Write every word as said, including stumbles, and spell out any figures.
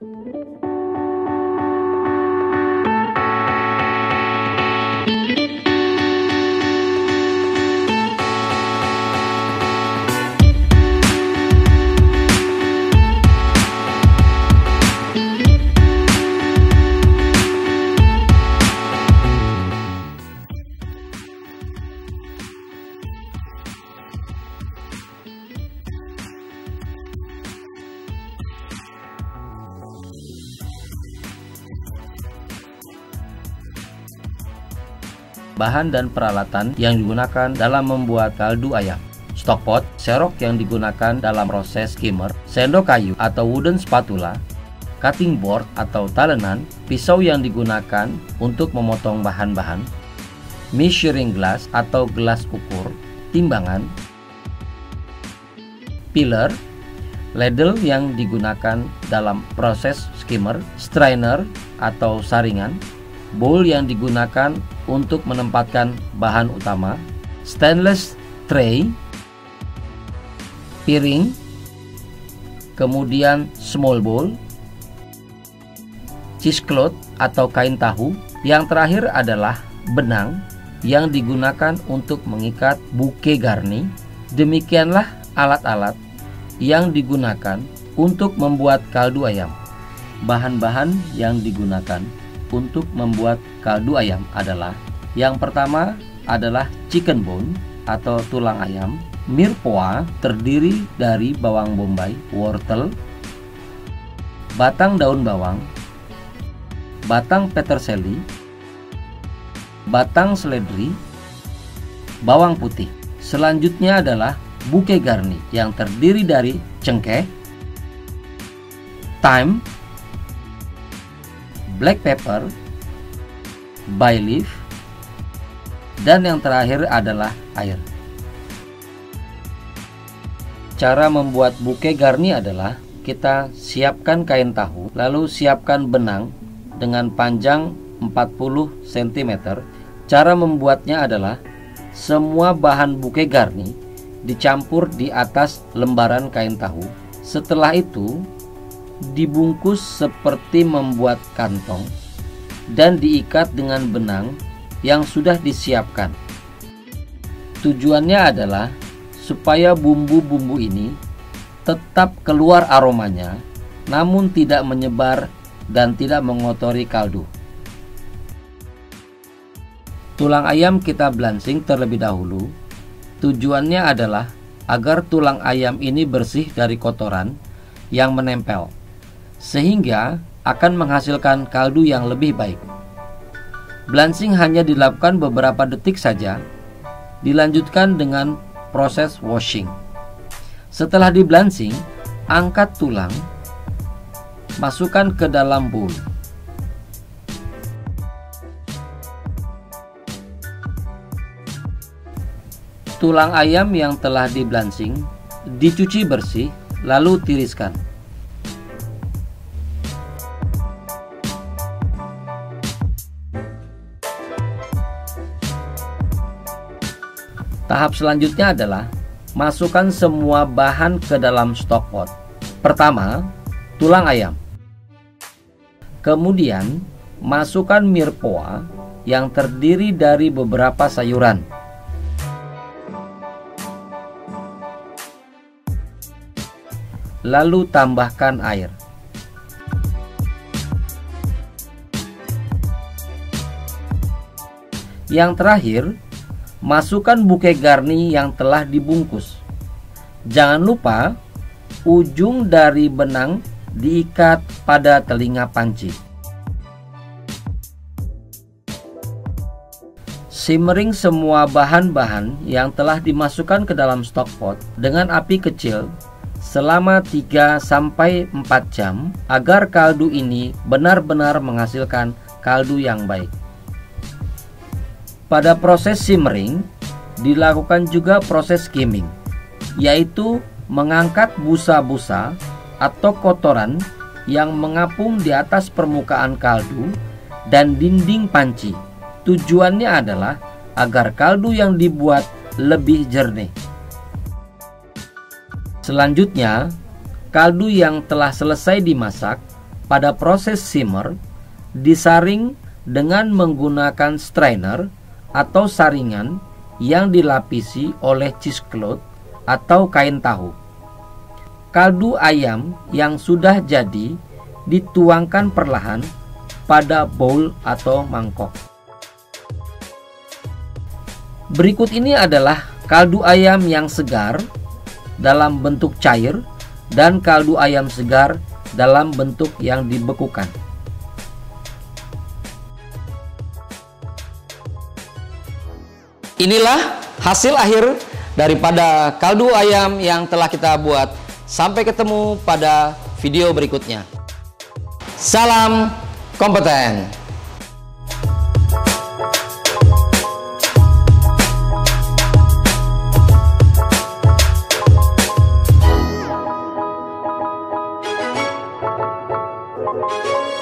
Bahan dan peralatan yang digunakan dalam membuat kaldu ayam: stockpot, serok yang digunakan dalam proses skimmer, sendok kayu atau wooden spatula, cutting board atau talenan, pisau yang digunakan untuk memotong bahan-bahan, measuring glass atau gelas ukur, timbangan, pillar, ladle yang digunakan dalam proses skimmer, strainer atau saringan, bowl yang digunakan untuk menempatkan bahan utama, stainless tray, piring, kemudian small bowl, cheesecloth atau kain tahu. Yang terakhir adalah benang yang digunakan untuk mengikat bouquet garni. Demikianlah alat-alat yang digunakan untuk membuat kaldu ayam. Bahan-bahan yang digunakan untuk membuat kaldu ayam adalah: yang pertama adalah chicken bone atau tulang ayam, mirepoix terdiri dari bawang bombay, wortel, batang daun bawang, batang peterseli, batang seledri, bawang putih. Selanjutnya adalah bouquet garni yang terdiri dari cengkeh, thyme, black pepper, bay leaf, dan yang terakhir adalah air. Cara membuat bouquet garni adalah: kita siapkan kain tahu, lalu siapkan benang dengan panjang empat puluh sentimeter. Cara membuatnya adalah: semua bahan bouquet garni dicampur di atas lembaran kain tahu. Setelah itu dibungkus seperti membuat kantong dan diikat dengan benang yang sudah disiapkan. Tujuannya adalah supaya bumbu-bumbu ini tetap keluar aromanya, namun tidak menyebar dan tidak mengotori kaldu. Tulang ayam kita belancing terlebih dahulu. Tujuannya adalah agar tulang ayam ini bersih dari kotoran yang menempel, sehingga akan menghasilkan kaldu yang lebih baik. Belancing hanya dilakukan beberapa detik saja, dilanjutkan dengan proses washing. Setelah dibelancing, angkat tulang, masukkan ke dalam bowl. Tulang ayam yang telah dibelancing dicuci bersih, lalu tiriskan. Tahap selanjutnya adalah masukkan semua bahan ke dalam stockpot. Pertama, tulang ayam. Kemudian, masukkan mirepoix yang terdiri dari beberapa sayuran. Lalu tambahkan air. Yang terakhir, masukkan bouquet garni yang telah dibungkus. Jangan lupa ujung dari benang diikat pada telinga panci. Simmering semua bahan-bahan yang telah dimasukkan ke dalam stockpot dengan api kecil selama tiga sampai empat jam agar kaldu ini benar-benar menghasilkan kaldu yang baik. Pada proses simmering dilakukan juga proses skimming, yaitu mengangkat busa-busa atau kotoran yang mengapung di atas permukaan kaldu dan dinding panci. Tujuannya adalah agar kaldu yang dibuat lebih jernih. Selanjutnya, kaldu yang telah selesai dimasak pada proses simmer disaring dengan menggunakan strainer atau saringan yang dilapisi oleh cheesecloth atau kain tahu. Kaldu ayam yang sudah jadi dituangkan perlahan pada bowl atau mangkok. Berikut ini adalah kaldu ayam yang segar dalam bentuk cair dan kaldu ayam segar dalam bentuk yang dibekukan. Inilah hasil akhir daripada kaldu ayam yang telah kita buat. Sampai ketemu pada video berikutnya. Salam kompeten. Thank you.